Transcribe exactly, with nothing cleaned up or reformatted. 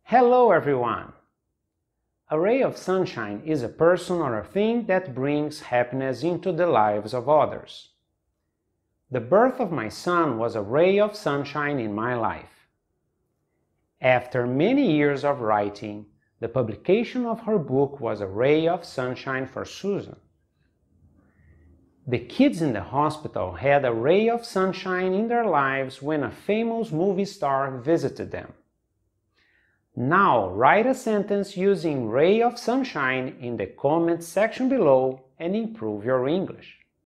Hello everyone! A ray of sunshine is a person or a thing that brings happiness into the lives of others. The birth of my son was a ray of sunshine in my life. After many years of writing, the publication of her book was a ray of sunshine for Susan. The kids in the hospital had a ray of sunshine in their lives when a famous movie star visited them. Now write a sentence using ray of sunshine in the comments section below and improve your English.